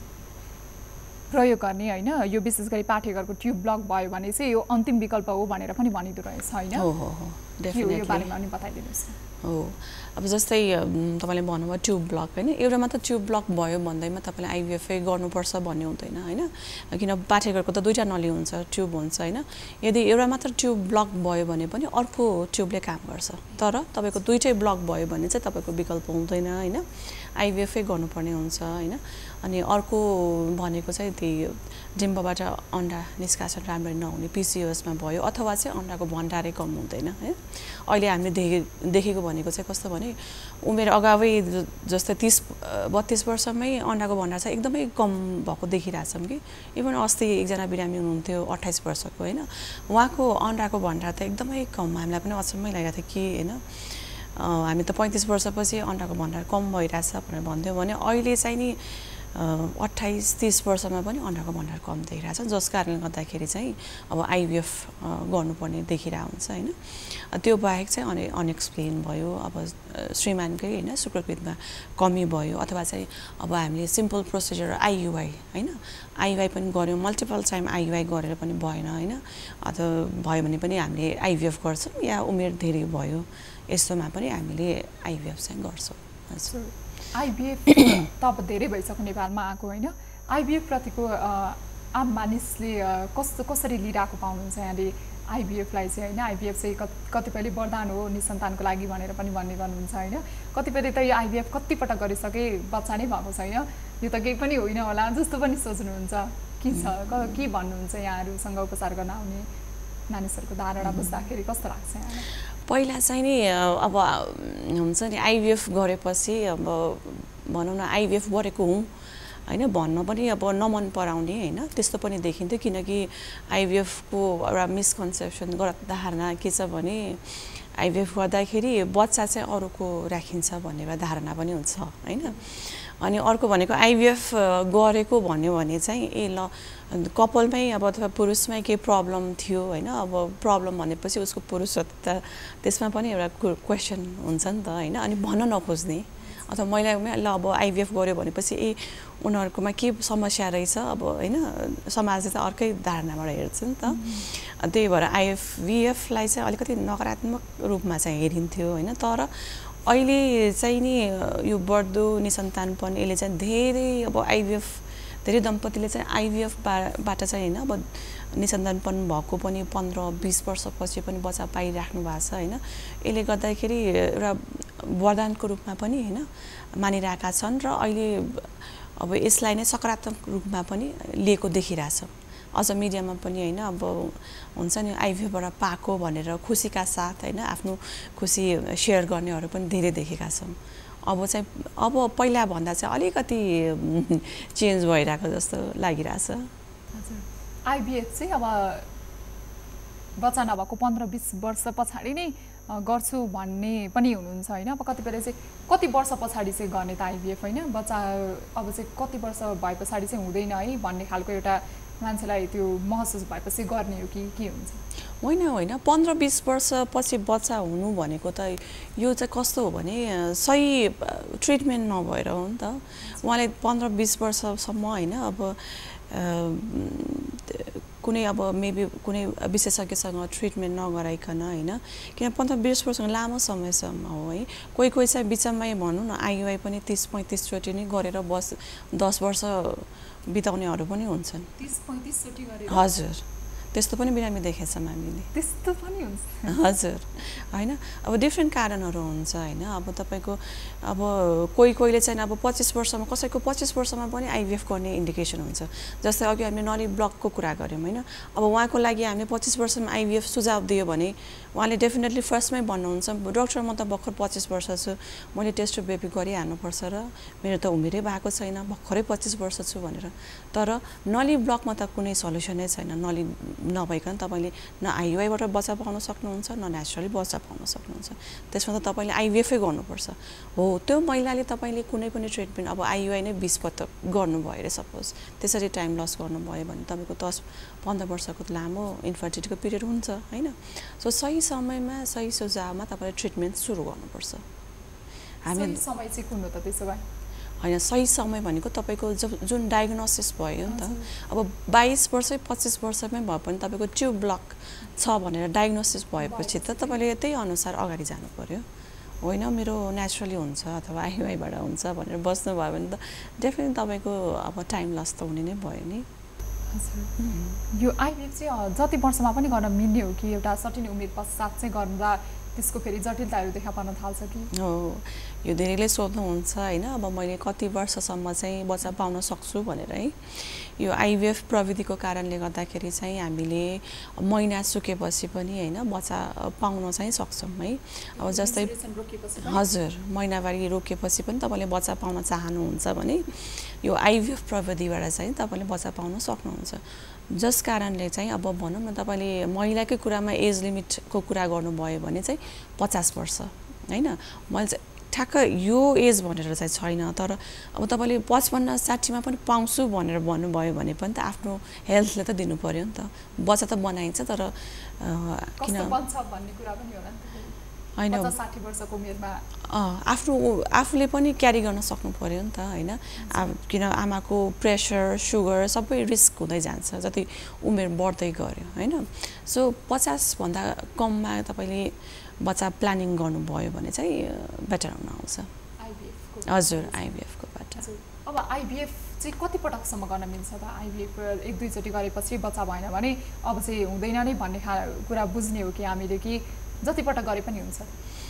प्रयोग गर्ने होइन यो विशेष गरी पाठेघरको ट्युब ब्लक भयो भने चाहिँ यो अन्तिम विकल्प हो भनेर पनि भनिदो रहेछ होइन हो हो हो डेफिनेटली यो बारेमा पनि बताइदिनुहोस्। हो अब जस्तै तपाईँले भन्नुभयो ट्युब ब्लक होइन एउटा मात्र ट्युब ब्लक भयो भन्दैमा तपाईँले आइभीएफै गर्नुपर्छ भन्ने हुँदैन होइन किन पाठेघरको त दुईवटा नली हुन्छ ट्युब हुन्छ होइन यदि एउटा मात्र ट्युब ब्लक भयो भने पनि अर्को ट्युबले काम गर्छ तर तपाईँको दुईटै ब्लक भयो भने चाहिँ तपाईँको विकल्प हुँदैन होइन आइभीएफै गर्नुपर्ने हुन्छ होइन अनि अर्को भनेको चाहिँ त्यही डिम्बबाट अन्डा निष्कासन राम्ररी नहुने पिसिओएसमा भयो अथवा चाहिँ अन्डाको भण्डारै कम हुँदैन है अहिले हामीले देखे देखेको भनेको चाहिँ कस्तो भने उमेर अगावै जस्तै तिस बत्तिस वर्षमै अन्डाको भण्डार चाहिँ एकदमै कम भएको देखिरहेछौँ कि इभन अस्ति एकजना बिरामी हुनुहुन्थ्यो अट्ठाइस वर्षको होइन उहाँको अन्डाको भण्डार त एकदमै कम हामीलाई पनि अचम्मै लागेको थियो कि होइन हामी त पैँतिस वर्षपछि अन्डाको भण्डार कम भइरहेछ भनेर भन्थ्यौँ भने अहिले चाहिँ नि अट्ठाइस तिस वर्षमा पनि अन्डाको भण्डार कम देखिरहेछ जस कारणले गर्दाखेरि चाहिँ अब आइभीएफ गर्नुपर्ने देखिरहेको हुन्छ होइन त्यो बाहेक चाहिँ अने अनएक्सप्लेन भयो अब श्रीमानकै होइन शुक्रकृतमा कमी भयो अथवा चाहिँ अब हामीले सिम्पल प्रोसिजर आइयुआई होइन आइयुआई पनि गऱ्यौँ मल्टिपल टाइम आइयुआई गरेर पनि भएन होइन अथवा भयो भने पनि हामीले आइभीएफ गर्छौँ या उमेर धेरै भयो यस्तोमा पनि हामीले आइभीएफ चाहिँ गर्छौँ। हजुर आइभीएफ त अब धेरै भइसक्यो नेपालमा आएको होइन आइभीएफ प्रतिको आम मानिसले कस्तो कसरी लिइरहेको पाउनुहुन्छ यहाँले आइभीएफलाई चाहिँ होइन आइभीएफ चाहिँ कतिपयले वरदान हो निसन्तानको लागि भनेर पनि भन्ने गर्नुहुन्छ होइन कतिपयले त यो आइभीएफ कतिपटक गरिसके बच्चा नै भएको छैन यो त केही पनि होइन होला जस्तो पनि सोच्नुहुन्छ के छ के भन्नुहुन्छ यहाँहरूसँग उपचार गर्न आउने मानिसहरूको धारणा बुझ्दाखेरि कस्तो लाग्छ यहाँलाई? पहिला चाहिँ नि अब हुन्छ नि आइभीएफ गरेपछि अब भनौँ न आइभीएफ गरेको हुँ होइन भन्न पनि अब नमन पराउने होइन त्यस्तो पनि देखिन्थ्यो किनकि आइभीएफको एउटा मिसकन्सेप्सन गलत धारणा के छ भने आइभीएफ गर्दाखेरि बच्चा चाहिँ अरूको राखिन्छ भन्ने एउटा धारणा पनि हुन्छ होइन अनि अर्को भनेको आइभीएफ गरेको भन्यो भने चाहिँ ए ल कपालमै अब अथवा पुरुषमै केही प्रब्लम थियो होइन अब प्रब्लम भनेपछि उसको पुरुषत्व त्यसमा पनि एउटा क्वेसन हुन्छ नि त होइन अनि भन्न नखोज्ने अथवा महिलामै ल अब आइभीएफ गर्यो भनेपछि ए उनीहरूकोमा के समस्या रहेछ अब होइन समाजले त अर्कै धारणाबाट हेर्छ नि त त्यही भएर आइएफभिएफलाई चाहिँ अलिकति नकारात्मक रूपमा चाहिँ हेरिन्थ्यो होइन तर अहिले चाहिँ नि यो बढ्दो निसन्तानपन यसले चाहिँ धेरै अब आइभीएफ धेरै दम्पतिले चाहिँ आइभीएफबाट चाहिँ होइन अब निसन्तानपन भएको पनि पन्ध्र बिस वर्षपछि पनि बच्चा पाइराख्नु भएको छ होइन यसले गर्दाखेरि एउटा वरदानको रूपमा पनि होइन मानिरहेका छन् र अहिले अब यसलाई नै सकारात्मक रूपमा पनि लिएको देखिरहेछ अझ मिडियामा पनि होइन अब हुन्छ नि आइभीएफबाट पाएको भनेर खुसीका साथ होइन आफ्नो खुसी सेयर गर्नेहरू पनि धेरै देखेका छौँ अब चाहिँ अब पहिला भन्दा चाहिँ अलिकति चेन्ज भइरहेको जस्तो लागिरहेछ। हजुर आइभीएफ चाहिँ अब बच्चा नभएको पन्ध्र बिस वर्ष पछाडि नै गर्छु भन्ने पनि हुनुहुन्छ होइन। अब कतिपयले चाहिँ कति वर्ष पछाडि चाहिँ गर्ने त आइभीएफ होइन, बच्चा अब चाहिँ कति वर्ष भए पछाडि चाहिँ हुँदैन है भन्ने खालको एउटा मान्छेलाई त्यो महसुस भएपछि गर्ने हो कि के हुन्छ? होइन होइन पन्ध्र बिस वर्षपछि बच्चा हुनु भनेको त यो चाहिँ कस्तो हो भने सही ट्रिटमेन्ट नभएर हो नि त। उहाँले पन्ध्र बिस वर्षसम्म होइन अब कुनै अब मेबी कुनै विशेषज्ञसँग ट्रिटमेन्ट नगराइकन होइन, किन पन्ध्र बिस वर्ष लामो समयसम्म हो है। कोही कोही चाहिँ बिचमै भनौँ न आइयुआई पनि तिस पैँतिसचोटि नै गरेर बस दस वर्ष बिताउनेहरू पनि हुन्छन्। तीस पैँतिस चोटि गरेर? हजुर त्यस्तो पनि बिरामी देखेछौँ हामीले। त्यस्तो पनि हुन्छ? हजुर होइन अब डिफ्रेन्ट कारणहरू हुन्छ होइन। अब तपाईँको अब कोही कोहीले चाहिँ अब पच्चिस वर्षमा कसैको पच्चिस वर्षमा पनि आइभीएफ गर्ने इन्डिकेसन हुन्छ। जस्तै अघि हामीले नली ब्लकको कुरा गऱ्यौँ होइन, अब उहाँको लागि हामीले पच्चिस वर्षमा आइभीएफ सुझाव दियो भने उहाँले डेफिनेटली फर्स्टमै भन्नुहुन्छ डक्टर म त भर्खर पच्चिस वर्ष छु, मैले टेस्ट टु बेबी गरिहाल्नुपर्छ र मेरो त उमेरै भएको छैन, भर्खरै पच्चिस वर्ष छु भनेर। तर नली ब्लकमा त कुनै सल्युसनै छैन। नली नभइकन तपाईँले न आइयुआईबाट बच्चा पाउन सक्नुहुन्छ न नेचुरली बच्चा पाउन सक्नुहुन्छ। त्यसमा त तपाईँले आइभीएफै गर्नुपर्छ। हो त्यो महिलाले तपाईँले कुनै पनि ट्रिटमेन्ट अब आइयुआई नै बिस पटक गर्नुभयो अरे सपोज, त्यसरी टाइम लस गर्नुभयो भने तपाईँको दस पन्ध्र वर्षको लामो इन्फर्टिलिटीको पिरियड हुन्छ होइन। सो सही समयमा सही सुझावमा तपाईँले ट्रिटमेन्ट सुरु गर्नुपर्छ। हामी समय चाहिँ कुन हो त त्यसो भए? होइन सही समय भनेको तपाईँको जब जुन डायग्नोसिस भयो नि त, अब बाइस वर्ष पच्चिस वर्षमै भए पनि तपाईँको ट्युब ब्लक छ भनेर डायग्नोसिस भएपछि त तपाईँले त्यही अनुसार अगाडि जानु पर्यो। होइन मेरो नेचुरली हुन्छ अथवा आइयुआईबाट हुन्छ भनेर बस्नु भयो भने त डेफिनेटली तपाईँको अब टाइम लस त हुने नै भयो नि। हजुर यो आइभीएफ चाहिँ जति वर्षमा पनि गर्न मिल्ने हो कि एउटा सर्टेन उमेर पश्चात चाहिँ गर्दा त्यसको फेरि जटिलताहरू देखा पर्न थाल्छ कि? हो यो धेरैले सोध्नुहुन्छ होइन अब मैले कति वर्षसम्म चाहिँ बच्चा पाउन सक्छु भनेर है। यो आइभीएफ प्रविधिको कारणले गर्दाखेरि चाहिँ हामीले महिना सुकेपछि पनि होइन बच्चा पाउन चाहिँ सक्छौँ है। अब जस्तै हजुर महिनावारी रोकेपछि पनि तपाईँले बच्चा पाउन चाहनुहुन्छ भने यो आइभीएफ प्रविधिबाट चाहिँ तपाईँले बच्चा पाउन सक्नुहुन्छ। जस कारणले चाहिँ अब भनौँ न तपाईँले महिलाकै कुरामा एज लिमिटको कुरा गर्नुभयो भने चाहिँ पचास वर्ष होइन। मैले चाहिँ ठ्याक्क यो एज भनेर चाहिँ छैन, तर अब तपाईँले पचपन्न साठीमा पनि पाउँछु भनेर भन्नुभयो भने पनि त आफ्नो हेल्थले त दिनु पर्यो नि त। बच्चा त बनाइन्छ तर किन भन्ने कुरा पनि होला नि त होइन साठी वर्षको उमेरमा आफ्नो आफूले पनि क्यारी गर्न सक्नु पर्यो नि त होइन। किन आमाको प्रेसर सुगर सबै रिस्क हुँदै जान्छ जति उमेर बढ्दै गयो होइन। सो पचासभन्दा कममा तपाईँले बच्चा प्लानिङ गर्नुभयो भने चाहिँ बेटर हुन आउँछ। हजुर आइभीएफको बाट। अब आइभीएफ चाहिँ कति पटकसम्म गर्न मिल्छ त? आइभीएफ एक दुईचोटि गरेपछि बच्चा भएन भने अब चाहिँ हुँदैन नै भन्ने कुरा बुझ्ने हो कि हामीले कि जति पटक गरे पनि हुन्छ?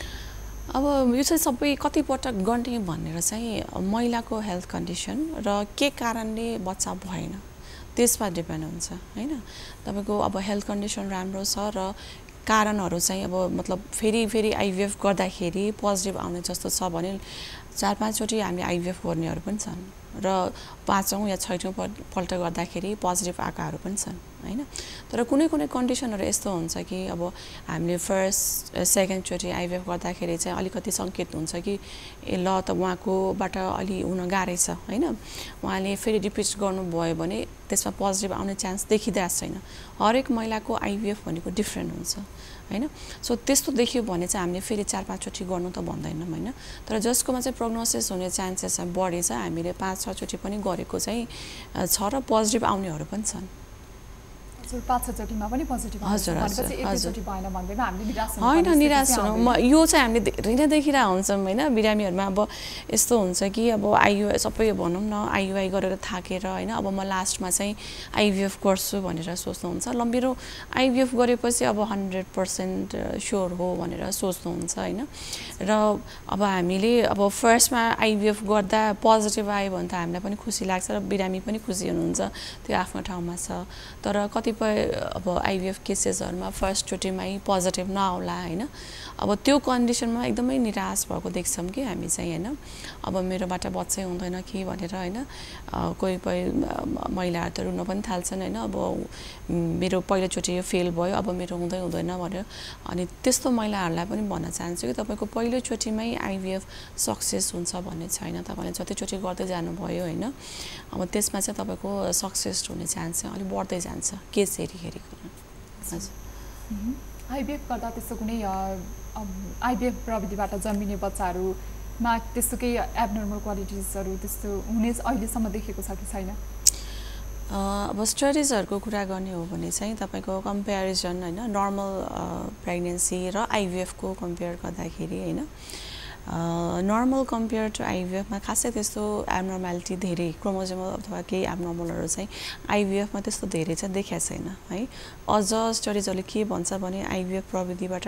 अब यो चाहिँ सबै कति पटक गर्ने भनेर चाहिँ महिलाको हेल्थ कन्डिसन र के कारणले बच्चा भएन त्यसमा डिपेन्ड हुन्छ होइन। तपाईँको अब हेल्थ कन्डिसन राम्रो छ र कारणहरू चाहिँ अब मतलब फेरि फेरि आइभीएफ गर्दाखेरि पोजिटिभ आउने जस्तो छ भने चार पाँचचोटि हामीले आइभीएफ गर्नेहरू पनि छन् र पाँचौँ या छैटौँ पल्ट गर्दाखेरि पोजिटिभ आएकाहरू पनि छन् होइन। तर कुनै कुनै कन्डिसनहरू यस्तो हुन्छ कि अब हामीले फर्स्ट सेकेन्डचोटि आइभीएफ गर्दाखेरि चाहिँ अलिकति सङ्केत हुन्छ कि ए ल त उहाँकोबाट अलि हुन गाह्रै छ होइन। उहाँले फेरि रिपिट गर्नुभयो भने त्यसमा पोजिटिभ आउने चान्स देखिँदै छैन। हरेक महिलाको आइभीएफ भनेको डिफ्रेन्ट हुन्छ होइन। सो त्यस्तो देखियो भने चाहिँ हामीले फेरि चार पाँचचोटि गर्नु त भन्दैनौँ होइन। तर जसकोमा चाहिँ प्रोग्नोसिस हुने चान्सेस बढी छ हामीले पाँच छचोटि पनि गरेको चाहिँ छ र पोजिटिभ आउनेहरू पनि छन्। पाँच छचोटिमा पनि पोजिटिभ हजुर होइन निराश हुनु म यो चाहिँ हामीले धेरै नै देखिरहेको हुन्छौँ होइन। बिरामीहरूमा अब यस्तो हुन्छ कि अब आइयुआई सबै भनौँ न आइयुआई गरेर थाकेर होइन अब म लास्टमा चाहिँ आइभीएफ गर्छु भनेर सोच्नुहुन्छ। ल मेरो आइभीएफ गरेपछि अब हन्ड्रेड पर्सेन्ट स्योर हो भनेर सोच्नुहुन्छ होइन। र अब हामीले अब फर्स्टमा आइभीएफ गर्दा पोजिटिभ आयो भने त हामीलाई पनि खुसी लाग्छ र बिरामी पनि खुसी हुनुहुन्छ, त्यो आफ्नो ठाउँमा छ। तर कतिपय कतिपय अब आइभीएफ केसेसहरुमा फर्स्ट चोटिमै पोजिटिभ नआउला हैन अब त्यो कन्डिसनमा एकदमै निराश भएको देख्छौं कि हामी चाहिँ हैन अब मेरोबाट बच्चै हुँदैन कि भनेर हैन कोही कोही महिलाहरु त रुन पनि थाल्छन् हैन अब मेरो पहिलो चोटि यो फेल भयो अब मेरो हुँदै हुँदैन भनेर अनि त्यस्तो महिलाहरुलाई पनि भन्न चाहन्छु कि तपाईको पहिलो चोटिमै आइभीएफ सक्सेस हुन्छ भन्ने छैन तपाईले जति चोटि गर्दै जानु भयो हैन अब त्यसमा चाहिँ तपाईको सक्सेस हुने चान्स चाहिँ अलि बढ्दै जान्छ केस हेरी हेरीको हजुर आइभीएफ गर्दा त्यस्तो कुनै आइभीएफ प्रविधिबाट जन्मिने बच्चाहरुमा त्यस्तो केही एबनर्मल क्वालिटिजहरु त्यस्तो हुने अहिलेसम्म देखेको छ कि छैन अब स्टडीजहरुको कुरा गर्ने हो भने चाहिँ तपाईको कम्प्यारिजन हैन नर्मल प्रेग्नेन्सी र आइभीएफ को कम्पेयर गर्दाखेरि हैन नर्मल कम्पेयर टु आइभीएफ मा खासै त्यस्तो एबनर्मालिटी धेरै क्रोमोसोमल अथवा केही एबनर्मलहरु चाहिँ आइभीएफ मा त्यस्तो धेरै चाहिँ देखिया छैन है अझ स्टडीजहरुले के भन्छ भने आइभीएफ प्रविधिबाट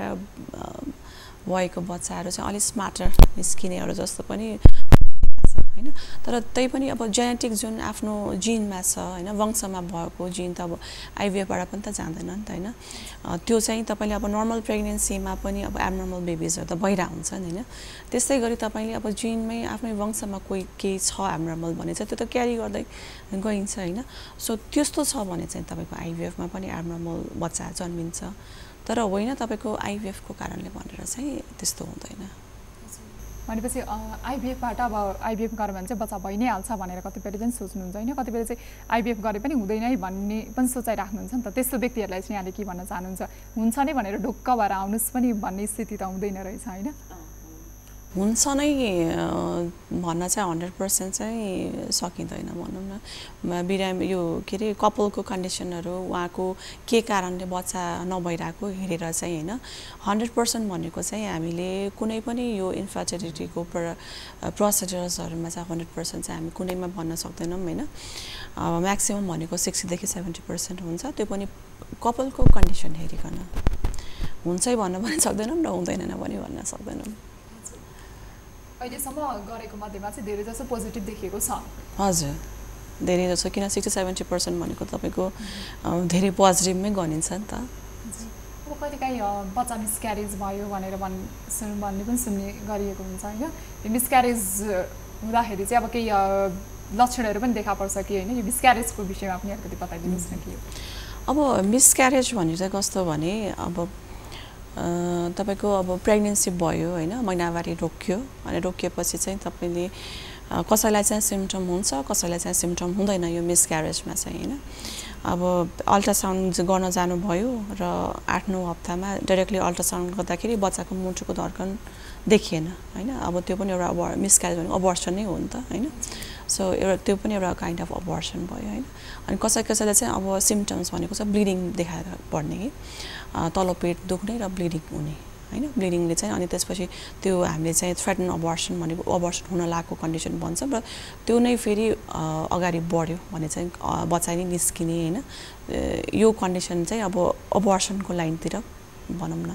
भएको बच्चाहरु चाहिँ अलि स्मार्टर निस्किनेहरु जस्तो पनि हैन तर त्यै पनि अब जेनेटिक जुन आफ्नो जिनमा छ हैन वंशमा भएको जिन त अब आइभीएफ बाट पनि त जाँदैन नि त हैन त्यो चाहिँ तपाईले अब नर्मल प्रेग्नेन्सीमा पनि अब एबनर्मल बेबीजहरु त भइरा हुन्छन् हैन त्यसै गरी तपाईले अब जिनमै आफ्नै वंशमा कोही केही छ एबनर्मल भने चाहिँ त्यो त क्यारी गर्दै गइन्छ हैन सो त्यस्तो छ भने चाहिँ तपाईको आइभीएफ मा पनि एबनर्मल बच्चा जन्मिन्छ तर होइन तपाईको आइभीएफ को कारणले भनेर चाहिँ त्यस्तो हुँदैन भनेपछि आइभीएफ बाट अब आइभीएफ गरे भने चाहिँ बच्चा भइ नै हाल्छ भनेर कतिपयले चाहिँ सोच्नुहुन्छ हैन कतिपयले चाहिँ आइभीएफ गरे पनि हुँदैन है भन्ने पनि सोचाइ राख्नुहुन्छ नि त त्यस्तो व्यक्तिहरुलाई चाहिँ यहाँले के भन्न चाहनुहुन्छ हुन्छ नै भनेर ढुक्क भएर आउनुस् पनि भन्ने स्थिति त हुँदैन रहेछ हैन हुन्छ नै भन्न चाहिँ हन्ड्रेड पर्सेन्ट चाहिँ सकिँदैन भनौं न बिरामी यो के रे कपलको कन्डिसनहरु उहाँको के कारणले बच्चा नभइराको हेरेर चाहिँ हैन हन्ड्रेड पर्सेन्ट भनेको चाहिँ हामीले कुनै पनि यो इन्फर्टिलिटीको प्रोसिजर्सहरुमा चाहिँ हन्ड्रेड पर्सेन्ट चाहिँ हामी कुनैमा भन्न सक्दैनौं हैन म्याक्सिमम भनेको सिक्सटी देखि सेभेन्टी पर्सेन्ट हुन्छ त्यो पनि कपलको कन्डिसन हेरिकन हुन्छै भन्न पनि सक्दैनौं र हुँदैन पनि भन्न सक्दैनौं अहिलेसम्म गरेको मध्येमा चाहिँ धेरै जसो पोजिटिभ देखिएको छ हजुर धेरै जसो किन सिक्सटी सेभेन्टी पर्सेन्ट भनेको तपाईको धेरै पोजिटिभमै गनिन्छ नि त अब कहिलेकाहीँ बच्चा मिसक्यारेज भयो भनेर भन् भन्ने पनि सुन्ने गरिएको हुन्छ हैन यो मिसक्यारेज हुँदाखेरि चाहिँ अब केही लक्षणहरु पनि देखा पर्छ कि हैन यो मिसक्यारेजको विषयमा पनि अलिकति बताइदिनुस् न के अब मिसक्यारेज भने चाहिँ कस्तो भने अब तपाईको अब प्रेग्नेन्सी भयो हैन महिनावारी रोकियो अनि रोकिएपछि चाहिँ तपाईले कसैलाई चाहिँ सिम्पटम हुन्छ कसैलाई चाहिँ सिम्पटम हुँदैन यो मिसक्यारेजमा चाहिँ हैन अब अल्ट्रासाउन्ड गर्न जानु भयो र आठ नौ हप्तामा डाइरेक्टली अल्ट्रासाउन्ड गर्दाखेरि बच्चाको मुटुको धड्कन देखिएन हैन अब त्यो पनि एउटा मिसक्यारेज भनेको अबर्सन नै हो नि त हैन सो एउटा त्यो पनि एउटा काइन्ड अफ अबर्सन भयो हैन अनि कसै कसैले चाहिँ अब सिम्पटम्स भनेको चाहिँ ब्लिडिङ देखाएर पर्ने के तल्लो पेट दुख्ने र ब्लिडिङ हुने हैन ब्लिडिङले चाहिँ अनि त्यसपछि त्यो हामीले चाहिँ थ्रेटन अबर्सन भनेको अबर्सन हुन लागेको कन्डिसन भन्छ र त्यो नै फेरि अगाडि बढ्यो भने चाहिँ बच्चा नै निस्किने हैन यो कन्डिसन चाहिँ अब अबर्सनको लाइनतिर भनौं न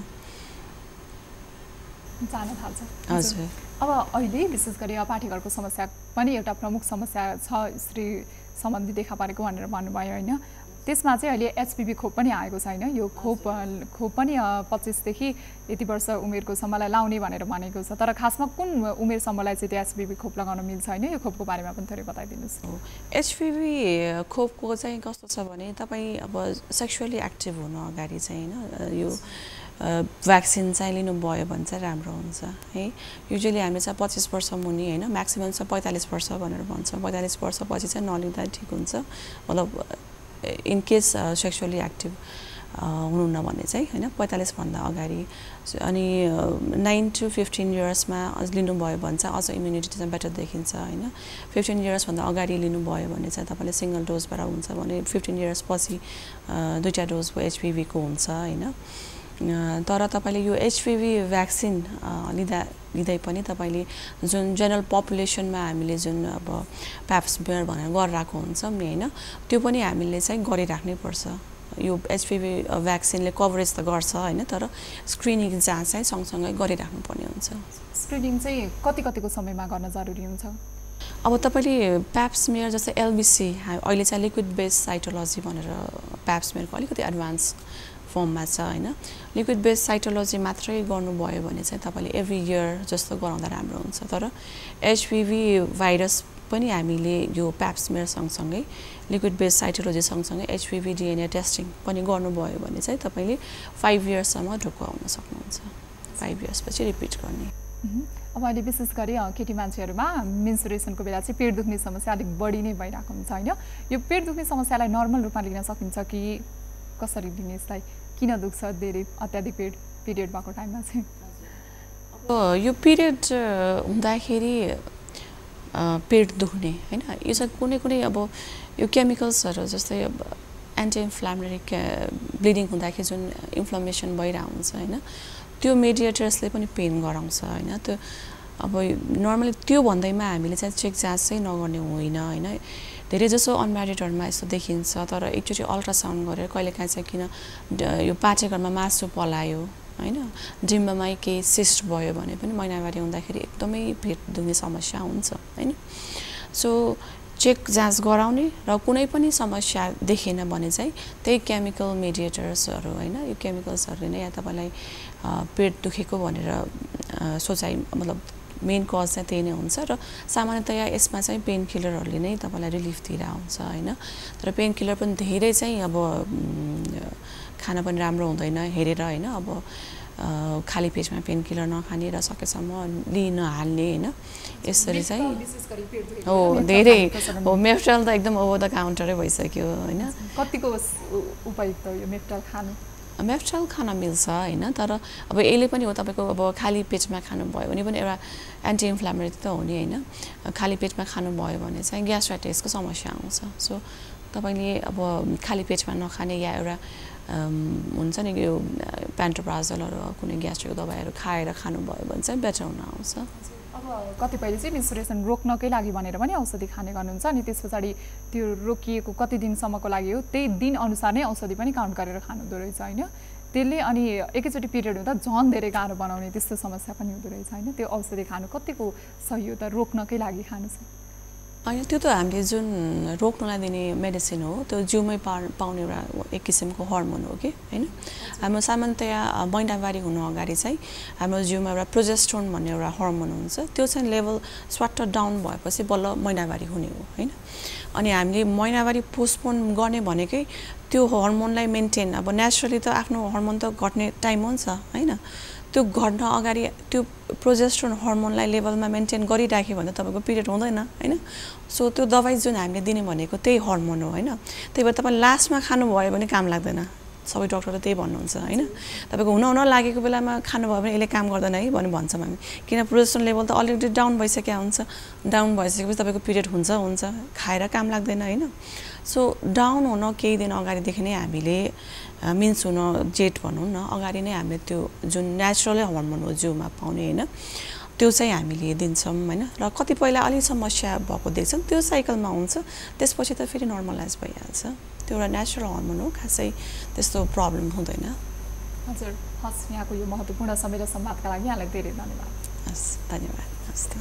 जान थाल्छ हजुर अब अहिले विशेष गरी पाठीघरको समस्या पनि एउटा प्रमुख समस्या छ स्त्री सम्बन्धी देखा परेको भनेर भन्नुभयो हैन त्यसमा चाहिँ अहिले एचपीभी खोप पनि आएको छ हैन यो खोप खोप पनि पच्चीस देखि यति वर्ष उमेरको सम्मलाई लाउने भनेर भनेको छ तर खासमा कुन उमेर सम्मलाई चाहिँ त्यो एचपीभी खोप लगाउन मिल्छ हैन यो खोपको बारेमा पनि थोरै बताइदिनुस् एचपीभी खोपको चाहिँ कस्तो छ भने तपाई अब सेक्सुअली एक्टिभ हुन अगाडि चाहिँ हैन यो भ्याक्सिन चाहिँ लिनु भयो भने चाहिँ राम्रो हुन्छ है युजुअली हामीले चाहिँ पच्चीस वर्ष मुनि हैन म्याक्सिमम चाहिँ पैंतालीस वर्ष भनेर भन्छ पैंतालीस वर्षपछि चाहिँ नलिँदा ठिक हुन्छ मतलब इन केस सेक्सुअली एक्टिभ हुनुहुन्न भने चाहिँ हैन पैंतालीस भन्दा अगाडि अनि नाइन टु फिफ्टीन इयर्समा अझ लिनुभयो भने चाहिँ अझ इम्युनिटी चाहिँ बेटर देखिन्छ हैन फिफ्टीन इयर्स भन्दा अगाडि लिनुभयो भने चाहिँ तपाईले सिंगल डोजबाट हुन्छ भने फिफ्टीन इयर्स पछि दुईटा डोजको एचपीभी को हुन्छ हैन तर तपाईले यो एचपीभी भ्याक्सिन लिँदा लिँदै पनि तपाईले जुन जनरल पपुलेसनमा हामीले जुन अब प्याप्समियर भनेर गरिराको हुन्छ नि हैन त्यो पनि हामीले चाहिँ गरिराख्नै पर्छ यो एचपीभी भ्याक्सिनले कभरेज त गर्छ हैन तर स्क्रिनिङ जाँच चाहिँ सँगसँगै गरिराख्नु पर्ने हुन्छ स्क्रिनिङ चाहिँ कति कतिको समयमा गर्न जरुरी हुन्छ अब तपाईँले प्याप्समेयर जस्तै एलबिसी अहिले चाहिँ लिक्विड बेस साइटोलोजी भनेर प्याप्समेयरको अलिकति एडभान्स फर्ममा छ होइन लिक्विड बेस साइटोलोजी मात्रै गर्नुभयो भने चाहिँ तपाईँले एभ्री इयर जस्तो गराउँदा राम्रो हुन्छ तर एचपिभी भाइरस पनि हामीले यो प्याप्समेयर सँगसँगै लिक्विड बेस साइटोलोजी सँगसँगै एचपिभी डिएनए टेस्टिङ पनि गर्नुभयो भने चाहिँ तपाईँले फाइभ इयर्ससम्म ढुकाउन सक्नुहुन्छ फाइभ इयर्सपछि रिपिट गर्ने अब अहिले विशेष गरी केटी मान्छेहरूमा मेन्सुरेसनको बेला चाहिँ पेट दुख्ने समस्या अलिक बढी नै भइरहेको हुन्छ होइन यो पेट दुख्ने समस्यालाई नर्मल रूपमा लिन सकिन्छ कि कसरी लिने यसलाई किन दुख्छ धेरै अत्याधिक पेट पिरियड भएको टाइममा चाहिँ अब यो पिरियड हुँदाखेरि पेट दुख्ने होइन यो चाहिँ कुनै कुनै अब यो केमिकल्सहरू जस्तै अब एन्टी इन्फ्लामेटरी ब्लिडिङ हुँदाखेरि जुन इन्फ्लामेसन भइरहेको हुन्छ होइन त्यो मेडिएटर्सले पनि पेन गराउँछ होइन त्यो अब नर्मली त्यो भन्दैमा हामीले चाहिँ चेक जाँच चाहिँ नगर्ने होइन होइन धेरै जसो अनम्यारिडहरूमा यस्तो देखिन्छ तर एकचोटि अल्ट्रासाउन्ड गरेर कहिलेकाहीँ चाहिँ किन यो पाठेघरमा मासु पलायो होइन डिम्बामै केही सिस्ट भयो भने पनि महिनावारी हुँदाखेरि एकदमै पेट दुख्ने समस्या हुन्छ होइन सो चेक जाँच गराउने र कुनै पनि समस्या देखेन भने चाहिँ त्यही केमिकल मेडिएटर्सहरू होइन यो केमिकल्सहरूले नै या तपाईँलाई पेट दुखेको भनेर सोचाइ मतलब मेन कज चाहिँ त्यही नै हुन्छ र सामान्यतया यसमा चाहिँ पेन किलरहरूले नै तपाईँलाई रिलिफ दिइरहन्छ होइन तर पेन किलर पनि धेरै चाहिँ अब खाना पनि राम्रो हुँदैन हेरेर होइन अब खाली पेटमा पेन किलर नखाने र सकेसम्म लिन हाल्ने होइन यसरी चाहिँ हो धेरै हो मेफ्टल त एकदम ओभर द काउन्टरै भइसक्यो होइन कतिको उपयुक्त यो मेफ्टल खानु मेफ्टल खान मिल्छ होइन तर अब यसले पनि हो तपाईँको अब खाली पेटमा खानुभयो भने पनि एउटा एन्टी इन्फ्लामेटरी त हो नि होइन खाली पेटमा खानुभयो भने चाहिँ ग्यास्ट्राइटिसको समस्या आउँछ सो तपाईँले अब खाली पेटमा नखाने या एउटा हुन्छ नि यो प्यान्टोप्राजोलहरू कुनै ग्यास्ट्रिक दबाईहरू खाएर खानुभयो भने चाहिँ बेटर हुन आउँछ अब कतिपयले चाहिँ मेन्सुरेसन रोक्नकै लागि भनेर पनि औषधि खाने गर्नुहुन्छ अनि त्यस पछाडि त्यो रोकिएको कति दिनसम्मको लागि हो त्यही दिन अनुसार नै औषधि पनि काउन्ट गरेर खानुहुँदो रहेछ होइन त्यसले अनि एकैचोटि पिरियड हुँदा झन् धेरै गाह्रो बनाउने त्यस्तो समस्या पनि हुँदो रहेछ होइन त्यो औषधि खानु कतिको सही हो त रोक्नकै लागि खानु चाहिँ होइन त्यो त हामीले जुन रोक्नलाई दिने मेडिसिन हो त्यो जिउमै पा पाउने एउटा एक किसिमको हर्मोन हो कि होइन हाम्रो सामान्यतया महिनावारी हुनु अगाडि चाहिँ हाम्रो जिउमा एउटा प्रोजेस्टेरोन भन्ने एउटा हर्मोन हुन्छ त्यो चाहिँ लेभल स्वाट डाउन भएपछि बल्ल महिनावारी हुने हो होइन अनि हामीले महिनावारी पोस्टपोन गर्ने भनेकै त्यो हर्मोनलाई मेन्टेन अब नेचुरली त आफ्नो हर्मोन त घट्ने टाइम हुन्छ होइन त्यो घट्न अगाडि त्यो प्रोजेस्टेरोन हर्मोनलाई लेभलमा मेन्टेन गरिराख्यो भने तपाईँको पिरियड हुँदैन होइन सो त्यो दबाई जुन हामीले दिने भनेको त्यही हर्मोन हो होइन त्यही भएर तपाईँ लास्टमा खानुभयो भने काम लाग्दैन सबै डक्टरले त्यही भन्नुहुन्छ होइन तपाईँको हुन हुन लागेको बेलामा खानुभयो भने यसले काम गर्दैन है भनेर भन्छौँ हामी किन प्रोजेस्टेरोन लेभल त अलरेडी डाउन भइसकेको हुन्छ डाउन भइसकेपछि तपाईँको पिरियड हुन्छ हुन्छ खाएर काम लाग्दैन होइन सो डाउन हुन केही दिन अगाडिदेखि नै हामीले मिन्स हुन जेट भनौँ न अगाडि नै हामीले त्यो जुन नेचुरलै हर्मोन हो जिउमा पाउने होइन त्यो चाहिँ हामीले दिन्छौँ होइन र कतिपयलाई अलिक समस्या भएको देख्छौँ त्यो साइकलमा हुन्छ त्यसपछि त फेरि नर्मलाइज भइहाल्छ त्यो एउटा नेचुरल हर्मोन हो खासै त्यस्तो प्रब्लम हुँदैन हजुर हस् यहाँको यो महत्त्वपूर्ण समय र संवादका लागि यहाँलाई धेरै धन्यवाद हस् धन्यवाद हस्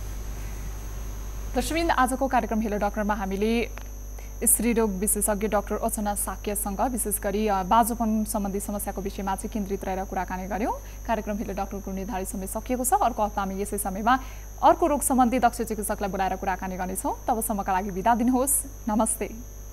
दर्शकवृन्द आजको कार्यक्रम हेलो डक्टरमा हामीले स्त्रीरोग विशेषज्ञ डाक्टर अर्चना साक्यसँग विशेष गरी बाँझोपन सम्बन्धी समस्याको विषयमा चाहिँ केन्द्रित रहेर कुराकानी गर्यौँ कार्यक्रम हेलो डक्टरको निर्धारित समय सकिएको छ अर्को हप्ता हामी यसै समयमा अर्को रोग सम्बन्धी दक्ष चिकित्सकलाई बोलाएर कुराकानी गर्नेछौँ तबसम्मका लागि बिदा दिनुहोस् नमस्ते